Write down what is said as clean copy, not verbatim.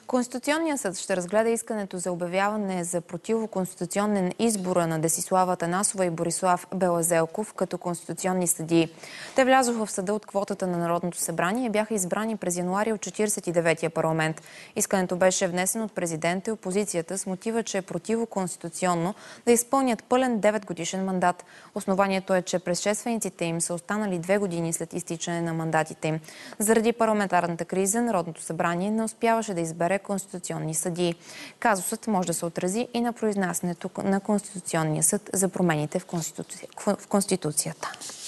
Конституционният съд ще разгледа искането за обявяване за противоконституционен избора на Десислава Атанасова и Борислав Белазелков като конституционни съдии. Те влязоха в съда от квотата на Народното събрание и бяха избрани през януари от 49-я парламент. Искането беше внесено от президента и опозицията с мотива, че е противоконституционно да изпълнят пълен 9-годишен мандат. Основанието е, че предшествениците им са останали 2 години след изтичане на мандатите им. Заради парламентарната криза Народното събрание не успяваше да избере конституционни съдии. Казусът може да се отрази и на произнасянето на Конституционния съд за промените в Конституцията.